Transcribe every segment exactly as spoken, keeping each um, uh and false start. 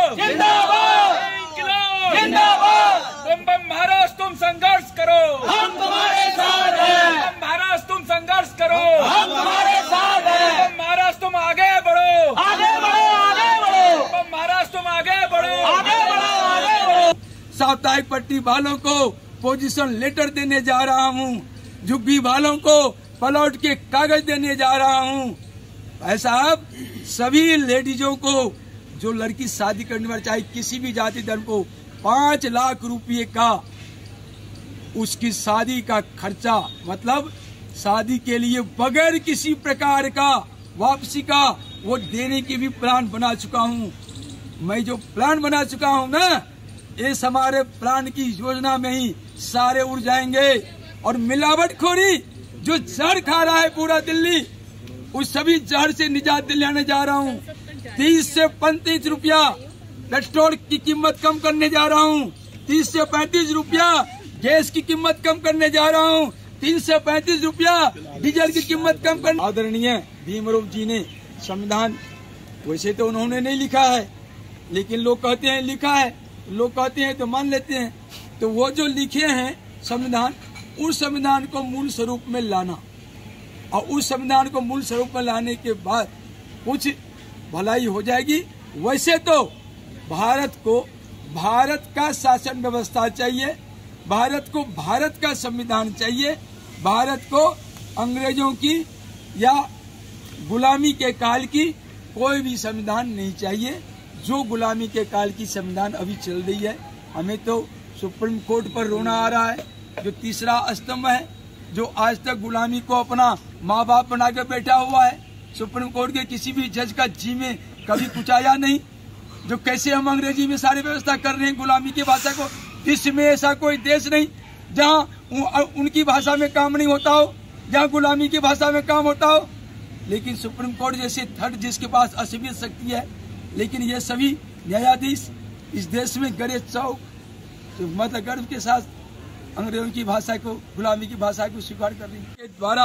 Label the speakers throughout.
Speaker 1: जिंदाबाद, जिंदाबाद। तुम बम महाराष्ट्र तुम संघर्ष करो, हम तुम्हारे साथ हैं। बम महाराष्ट्र तुम संघर्ष करो, हम तुम्हारे साथ हैं। बम महाराष्ट्र तुम आगे बढ़ो, आगे बढ़ो, आगे बढ़ो। बम महाराष्ट्र तुम आगे बढ़ो, आगे बढ़ो, आगे बढ़ो। साप्ताहिक पट्टी वालों को पोजीशन लेटर देने जा रहा हूँ, झुग्गी वालों को प्लॉट के कागज देने जा रहा हूँ। भाई साहब, सभी लेडीजों को जो लड़की शादी करने वाली चाहे किसी भी जाति धर्म को पांच लाख रुपए का उसकी शादी का खर्चा, मतलब शादी के लिए बगैर किसी प्रकार का वापसी का वो देने की भी प्लान बना चुका हूँ। मैं जो प्लान बना चुका हूँ ना, इस हमारे प्लान की योजना में ही सारे उड़ जाएंगे। और मिलावटखोरी जो जहर खा रहा है पूरा दिल्ली, उस सभी जहर से निजात दिलाने जा रहा हूँ। तीस से पैंतीस रुपया पेट्रोल की कीमत कम करने जा रहा हूँ। तीस से पैंतीस रुपया गैस की कीमत कम करने जा रहा हूँ। तीन से पैंतीस रुपया डीजल की कीमत कम करने। आदरणीय भीमराव जी ने संविधान वैसे तो उन्होंने नहीं लिखा है, लेकिन लोग कहते हैं लिखा है, लोग कहते हैं तो मान लेते हैं। तो वो जो लिखे हैं संविधान, उस संविधान को मूल स्वरूप में लाना, और उस संविधान को मूल स्वरूप में लाने के बाद कुछ भलाई हो जाएगी। वैसे तो भारत को भारत का शासन व्यवस्था चाहिए, भारत को भारत का संविधान चाहिए, भारत को अंग्रेजों की या गुलामी के काल की कोई भी संविधान नहीं चाहिए। जो गुलामी के काल की संविधान अभी चल रही है, हमें तो सुप्रीम कोर्ट पर रोना आ रहा है, जो तीसरा स्तंभ है, जो आज तक गुलामी को अपना माँ बाप बना के बैठा हुआ है। सुप्रीम कोर्ट के किसी भी जज का जी में कभी कुछ आया नहीं। जो कैसे हम अंग्रेजी में सारी व्यवस्था कर रहे हैं गुलामी की भाषा को, इसमें ऐसा कोई देश नहीं जहाँ उनकी भाषा में काम नहीं होता हो, जहाँ गुलामी की भाषा में काम होता हो। लेकिन सुप्रीम कोर्ट जैसे थर्ड जिसके पास असीमित शक्ति है, लेकिन ये सभी न्यायाधीश इस देश में गड़े चौक तो मतलब गर्व के साथ अंग्रेजों की भाषा को, गुलामी की भाषा को स्वीकार कर रही है। द्वारा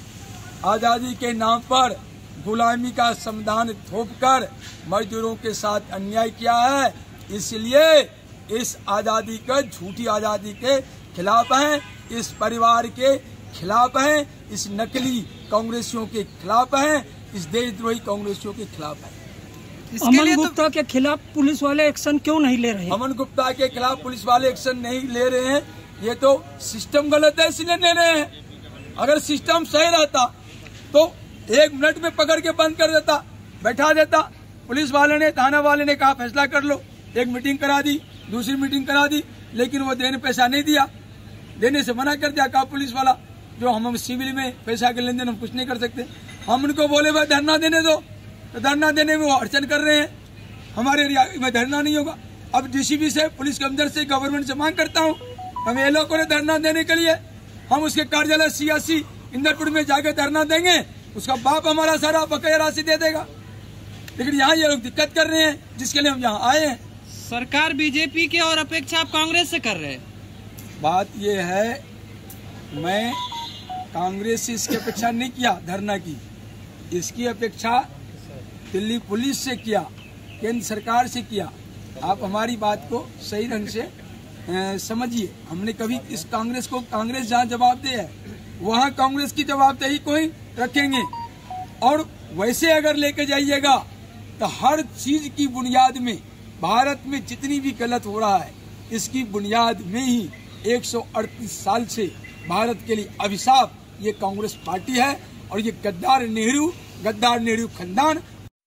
Speaker 1: आजादी के नाम पर गुलामी का संविधान थोपकर मजदूरों के साथ अन्याय किया है। इसलिए इस आजादी के, झूठी आजादी के खिलाफ हैं, इस परिवार के खिलाफ हैं, इस नकली कांग्रेसियों के खिलाफ हैं, इस देशद्रोही कांग्रेसियों के खिलाफ हैं।
Speaker 2: अमन गुप्ता के खिलाफ पुलिस वाले एक्शन क्यों नहीं ले रहे?
Speaker 1: अमन गुप्ता के खिलाफ पुलिस वाले एक्शन नहीं ले रहे हैं, ये तो सिस्टम गलत है इसलिए ले रहे हैं। अगर सिस्टम सही रहता तो एक मिनट में पकड़ के बंद कर देता, बैठा देता। पुलिस वाले ने, थाना वाले ने कहा फैसला कर लो, एक मीटिंग करा दी, दूसरी मीटिंग करा दी, लेकिन वो देने पैसा नहीं दिया, देने से मना कर दिया। कहा पुलिस वाला जो हम हम सिविल में पैसा के लेन देन हम कुछ नहीं कर सकते। हम उनको बोले भाई धरना देने दो, तो धरना देने में वो अड़चन कर रहे हैं, हमारे एरिया में धरना नहीं होगा। अब डीसीपी से, पुलिस कमिश्नर से, गवर्नमेंट से मांग करता हूँ, हम ये लोगों ने धरना देने के लिए हम उसके कार्यालय सियासी इंदरपुर में जाके धरना देंगे, उसका बाप हमारा सारा बकाया राशि दे देगा। लेकिन यहाँ ये लोग दिक्कत कर रहे हैं, जिसके लिए हम यहाँ आए हैं।
Speaker 2: सरकार बीजेपी की और अपेक्षा आप कांग्रेस से कर रहे हैं।
Speaker 1: बात ये है, मैं कांग्रेस से इसकी अपेक्षा नहीं किया धरना की, इसकी अपेक्षा दिल्ली पुलिस से किया, केंद्र सरकार से किया। आप हमारी बात को सही ढंग से समझिए। हमने कभी इस कांग्रेस को, कांग्रेस जहाँ जवाब दे है वहाँ कांग्रेस की जवाबदेही को ही रखेंगे। और वैसे अगर लेके जाइएगा तो हर चीज की बुनियाद में, भारत में जितनी भी गलत हो रहा है, इसकी बुनियाद में ही एक सौ अड़तीस साल से भारत के लिए अभिशाप ये कांग्रेस पार्टी है। और ये गद्दार नेहरू, गद्दार नेहरू खानदान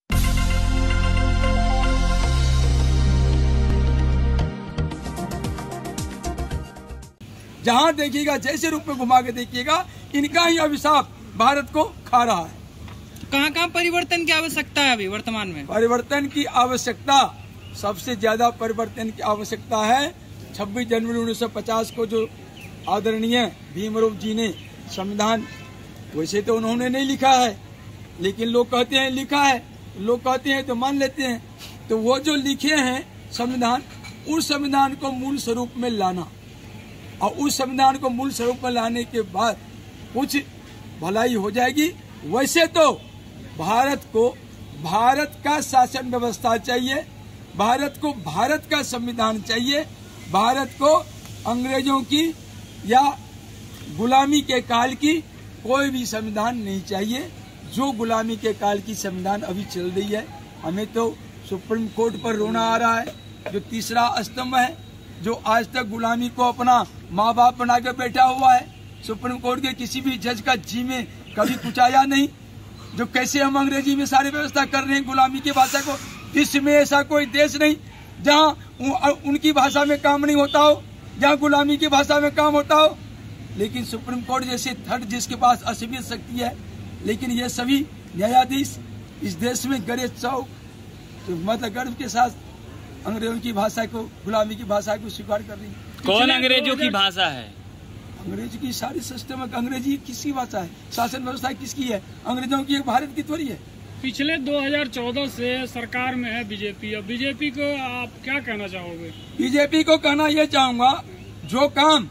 Speaker 1: जहां देखिएगा, जैसे रूप में घुमा के देखिएगा, इनका ही अभिशाप भारत को खा रहा है।
Speaker 2: कहां कहां परिवर्तन की आवश्यकता है अभी वर्तमान में?
Speaker 1: परिवर्तन की आवश्यकता, सबसे ज्यादा परिवर्तन की आवश्यकता है छब्बीस जनवरी उन्नीस सौ पचास को जो आदरणीय भीमराव जी ने संविधान वैसे तो उन्होंने नहीं लिखा है, लेकिन लोग कहते हैं लिखा है, लोग कहते हैं तो मान लेते हैं। तो वो जो लिखे हैं संविधान, उस संविधान को मूल स्वरूप में लाना, और उस संविधान को मूल स्वरूप में लाने के बाद कुछ भलाई हो जाएगी। वैसे तो भारत को भारत का शासन व्यवस्था चाहिए,
Speaker 3: भारत को भारत का संविधान चाहिए। भारत को अंग्रेजों की या गुलामी के काल की कोई भी संविधान नहीं चाहिए। जो गुलामी के काल की संविधान अभी चल रही है, हमें तो सुप्रीम कोर्ट पर रोना आ रहा है, जो तीसरा स्तंभ है, जो आज तक गुलामी को अपना माँ बाप बना के बैठा हुआ है। सुप्रीम कोर्ट के किसी भी जज का जी में कभी कुछ आया नहीं। जो कैसे हम अंग्रेजी में सारी व्यवस्था कर रहे हैं गुलामी की भाषा को, विश्व में ऐसा कोई देश नहीं जहां उनकी भाषा में काम नहीं होता हो, जहां गुलामी की भाषा में काम होता हो। लेकिन सुप्रीम कोर्ट जैसे थर्ड जिसके पास असीमित शक्ति है, लेकिन ये सभी न्यायाधीश इस देश में गरे चौक तो मतलब गर्व के साथ अंग्रेजों की भाषा को, गुलामी की भाषा को स्वीकार कर रही है।
Speaker 4: कौन अंग्रेजों की भाषा है?
Speaker 3: अंग्रेजी की सारी सिस्टम, अंग्रेजी किसकी भाषा है? शासन व्यवस्था किसकी है? अंग्रेजों की, भारत की थोड़ी है।
Speaker 5: पिछले दो हज़ार चौदह से सरकार में है बीजेपी। अब बीजेपी को आप क्या कहना चाहोगे?
Speaker 3: बीजेपी को कहना यह चाहूंगा, जो काम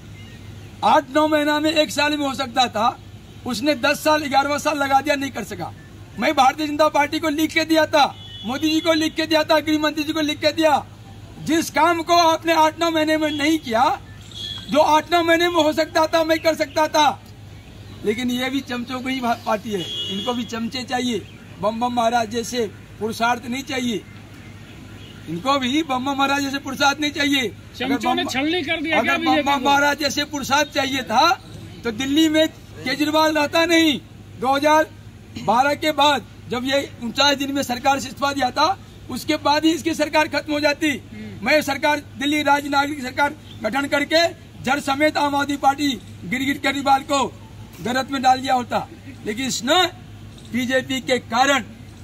Speaker 3: आठ नौ महीना में एक साल में हो सकता था, उसने दस साल ग्यारहवां साल लगा दिया, नहीं कर सका। मैं भारतीय जनता पार्टी को लिख के दिया था, मोदी जी को लिख के दिया था, गृह मंत्री जी को लिख के दिया। जिस काम को आपने आठ नौ महीने में नहीं किया, जो आठ नौ महीने में हो सकता था, मैं कर सकता था। लेकिन ये भी चमचों की ही पार्टी है, इनको भी चमचे चाहिए। बम बम महाराज जैसे पुरुषार्थ नहीं चाहिए, इनको भी बम बम महाराज जैसे पुरुषार्थ नहीं चाहिए।
Speaker 5: चमचों ने छलनी कर दिया।
Speaker 3: अगर बम बम महाराज जैसे पुरुषार्थ चाहिए था तो दिल्ली में केजरीवाल रहता नहीं। दो हज़ार बारह के बाद जब ये उनचास दिन में सरकार से इस्तीफा दिया था, उसके बाद ही इसकी सरकार खत्म हो जाती। मैं सरकार दिल्ली राज्य नागरिक सरकार गठन करके जड़ समेत आम आदमी पार्टी गिरगिट केजरीवाल को गलत में डाल दिया होता। लेकिन इसने बीजेपी के कारण,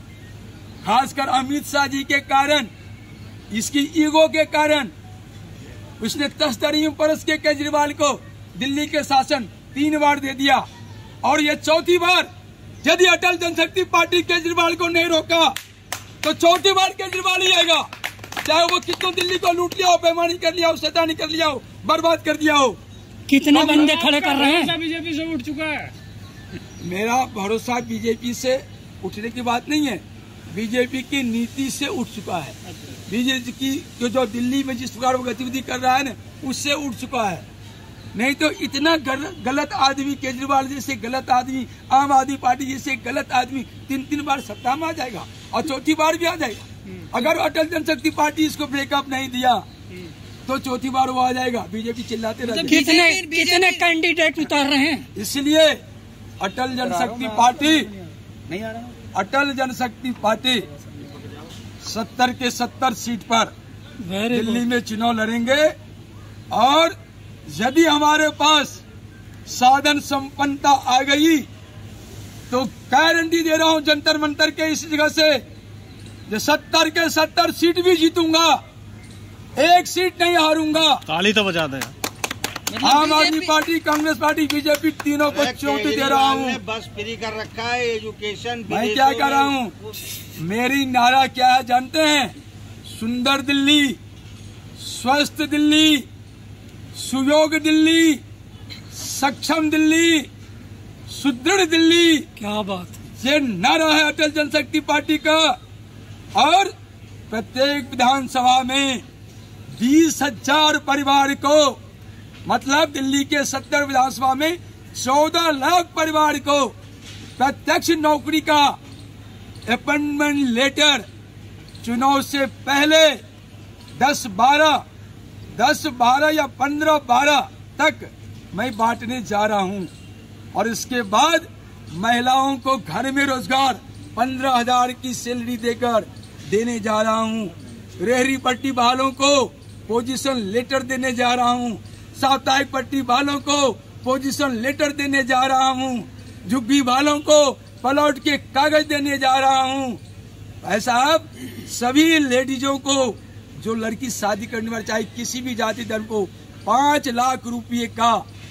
Speaker 3: खासकर अमित शाह जी के कारण, इसकी ईगो के कारण, उसने तस्तरीम परस के केजरीवाल को दिल्ली के शासन तीन बार दे दिया। और ये चौथी बार यदि अटल जनशक्ति पार्टी केजरीवाल को नहीं रोका तो चौथी बार केजरीवाल ही आएगा। चाहे वो कितनों दिल्ली को लूट लिया हो, बेईमानी कर लिया हो, शैतानी कर लिया हो, बर्बाद कर दिया हो।
Speaker 2: कितने बंदे खड़े कर रहे हैं?
Speaker 5: बीजेपी से उठ चुका है।
Speaker 3: मेरा भरोसा बीजेपी से उठने की बात नहीं है, बीजेपी की नीति से उठ चुका है। बीजेपी की जो दिल्ली में जिस प्रकार वो गतिविधि कर रहा है ना, उससे उठ चुका है। नहीं तो इतना गलत आदमी, केजरीवाल जैसे गलत आदमी, आम आदमी पार्टी जैसे गलत आदमी तीन तीन बार सत्ता में आ जाएगा और चौथी बार भी आ जाएगा। अगर अटल जनशक्ति पार्टी इसको ब्रेकअप नहीं दिया तो चौथी बार वो आ जाएगा। बीजेपी चिल्लाते रहते।
Speaker 2: कितने कितने कैंडिडेट उतार रहे हैं?
Speaker 3: इसलिए अटल जनशक्ति पार्टी अटल जनशक्ति पार्टी सत्तर के सत्तर सीट पर दिल्ली में चुनाव लड़ेंगे। और यदि हमारे पास साधन संपन्नता आ गई तो गारंटी दे रहा हूं जंतर मंतर के इस जगह से, जो सत्तर के सत्तर सीट भी जीतूंगा, एक सीट नहीं हारूंगा।
Speaker 4: ताली तो बजा दे।
Speaker 3: आम आदमी पार्टी, कांग्रेस पार्टी, बीजेपी तीनों को चुनौती दे रहा हूँ।
Speaker 6: बस फ्री कर रखा है, एजुकेशन।
Speaker 3: मैं क्या कर रहा हूँ? मेरी नारा क्या है जानते हैं? सुंदर दिल्ली, स्वस्थ दिल्ली, सुयोग दिल्ली, सक्षम दिल्ली, सुदृढ़ दिल्ली।
Speaker 2: क्या बात,
Speaker 3: ये नारा है अटल जनशक्ति पार्टी का। और प्रत्येक विधानसभा में बीस हजार परिवार को, मतलब दिल्ली के सत्तर विधानसभा में चौदह लाख परिवार को प्रत्यक्ष नौकरी का अपॉइंटमेंट लेटर चुनाव से पहले दस बारह दस बारह या पंद्रह बारह तक मैं बांटने जा रहा हूं। और इसके बाद महिलाओं को घर में रोजगार पंद्रह हजार की सैलरी देकर देने जा रहा हूं। रेहड़ी पट्टी वालों को पोजीशन लेटर देने जा रहा हूं। साप्ताहिक पट्टी वालों को पोजीशन लेटर देने जा रहा हूं। झुग्गी वालों को प्लॉट के कागज देने जा रहा हूं। भाई साहब, सभी लेडीजों को, जो लड़की शादी करने वाली, चाहे किसी भी जाति धर्म को, पांच लाख रुपये का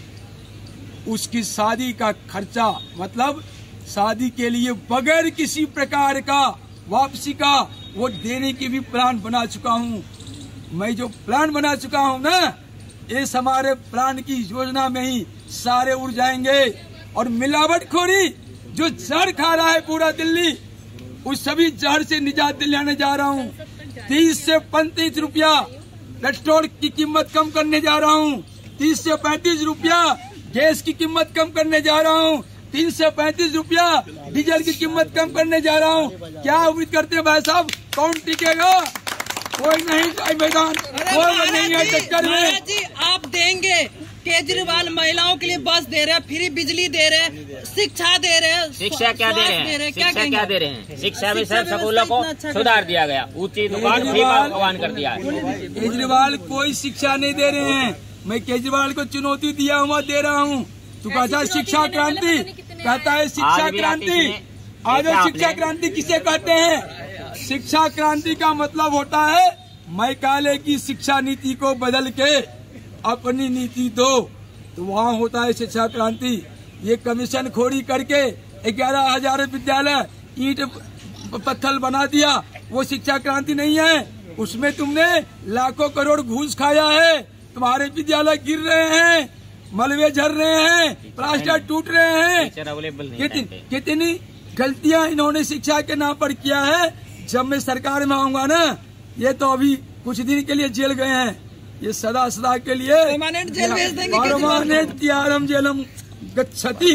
Speaker 3: उसकी शादी का खर्चा, मतलब शादी के लिए बगैर किसी प्रकार का वापसी का, वो देने की भी प्लान बना चुका हूं। मैं जो प्लान बना चुका हूं ना, इस हमारे प्लान की योजना में ही सारे उड़ जाएंगे। और मिलावटखोरी जो जहर खा रहा है पूरा दिल्ली, उस सभी जहर से निजात दिलाने जा रहा हूं। तीस से पैंतीस रुपया पेट्रोल की कीमत कम करने जा रहा हूँ। तीस से पैंतीस रुपया गैस की कीमत कम करने जा रहा हूँ। तीन से पैंतीस रुपया डीजल की कीमत कम करने जा रहा हूँ। क्या उम्मीद करते हैं भाई साहब, कौन टिकेगा? कोई नहीं मैदान, कोई नहीं है चक्कर में।
Speaker 7: जी आप देंगे, केजरीवाल महिलाओं के लिए बस दे रहे हैं, फ्री बिजली दे रहे हैं, शिक्षा दे रहे हैं।
Speaker 8: शिक्षा क्या दे रहे हैं? शिक्षा क्या दे रहे हैं? शिक्षा में सब स्कूलों को सुधार दिया गया, ऊंची दुकान फ्री भगवान कर दिया।
Speaker 3: केजरीवाल कोई शिक्षा नहीं दे रहे हैं। मैं केजरीवाल को चुनौती दिया हुआ दे रहा हूँ। तू कहता है शिक्षा क्रांति, कहता है शिक्षा क्रांति। आज शिक्षा क्रांति किसे कहते हैं? शिक्षा क्रांति का मतलब होता है मैकाले की शिक्षा नीति को बदल के अपनी नीति दो, तो वहाँ होता है शिक्षा क्रांति। ये कमीशन खोरी करके ग्यारह हजार विद्यालय ईंट पत्थर बना दिया, वो शिक्षा क्रांति नहीं है। उसमें तुमने लाखों करोड़ घूस खाया है। तुम्हारे विद्यालय गिर रहे हैं, मलबे झर रहे हैं, प्लास्टर टूट रहे हैं। कितनी कितनी गलतियां इन्होंने शिक्षा के नाम पर किया है। जब मैं सरकार में आऊंगा ना, ये तो अभी कुछ दिन के लिए जेल गए हैं, ये सदा सदा के लिए
Speaker 7: परमानेंट जेल भेज देंगे।
Speaker 3: परमानेंट त्यारम जेलम गच्छति।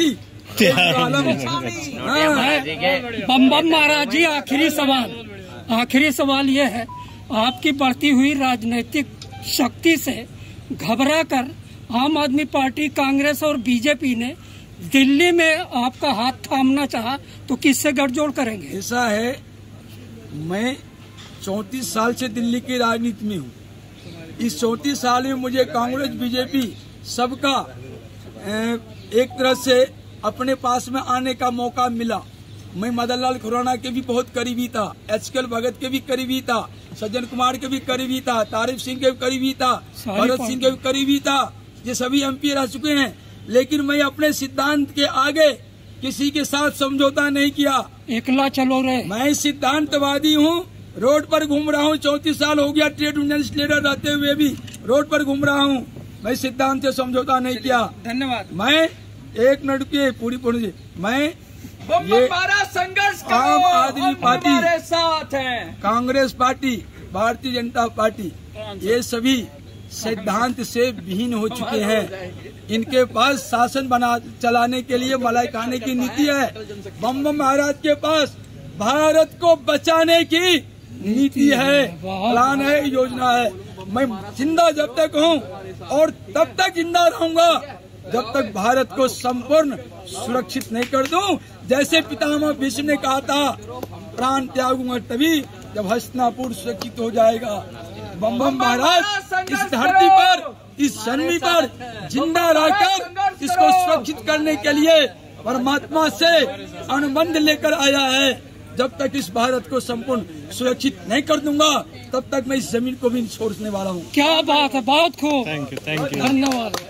Speaker 2: बम बम महाराज जी, आखिरी सवाल आखिरी सवाल ये है, आपकी बढ़ती हुई राजनीतिक शक्ति से घबरा कर आम आदमी पार्टी, कांग्रेस और बीजेपी ने दिल्ली में आपका हाथ थामना चाहा, तो किससे गठजोड़ करेंगे?
Speaker 3: ऐसा है, मैं चौंतीस साल से दिल्ली की राजनीति में हूँ। इस चौंतीस साल में मुझे कांग्रेस बीजेपी सबका एक तरह से अपने पास में आने का मौका मिला। मैं मदन लाल खुराना के भी बहुत करीबी था, एच के भगत के भी करीबी था, सज्जन कुमार के भी करीबी था, तारिफ सिंह के भी करीबी था, भरत सिंह के भी करीबी था। ये सभी एमपी रह चुके हैं, लेकिन मैं अपने सिद्धांत के आगे किसी के साथ समझौता नहीं किया।
Speaker 2: एकला चलो रे।
Speaker 3: मैं सिद्धांतवादी हूँ, रोड पर घूम रहा हूँ। चौंतीस साल हो गया ट्रेड यूनियन लीडर रहते हुए भी रोड पर घूम रहा हूँ। मैं सिद्धांत से समझौता नहीं किया।
Speaker 7: धन्यवाद।
Speaker 3: मैं एक मिनट के पूरी पूरी मैं
Speaker 1: ये संघर्ष
Speaker 3: आम आदमी पार्टी,
Speaker 1: हमारे साथ है,
Speaker 3: कांग्रेस पार्टी, भारतीय जनता पार्टी, ये सभी सिद्धांत से विहीन हो चुके हैं। इनके पास शासन बना चलाने के लिए मलाई खाने की नीति है। बम बम महाराज के पास भारत को बचाने की नीति है, प्लान है, योजना है। मैं जिंदा जब तक हूँ और तब तक जिंदा रहूंगा जब तक भारत को संपूर्ण सुरक्षित नहीं कर दूं। जैसे पितामह भीष्म ने कहा था, प्राण त्यागूंगा तभी जब हस्तिनापुर सुरक्षित हो जाएगा। बम बम महाराज इस धरती पर, इस जमीन पर जिंदा रहकर इसको सुरक्षित करने के लिए परमात्मा से अनुबंध लेकर आया है। जब तक इस भारत को संपूर्ण सुरक्षित नहीं कर दूंगा, तब तक मैं इस जमीन को भी छोड़ने वाला हूँ।
Speaker 2: क्या बात है, बहुत खूब,
Speaker 4: थैंक यू, थैंक यू।
Speaker 2: धन्यवाद।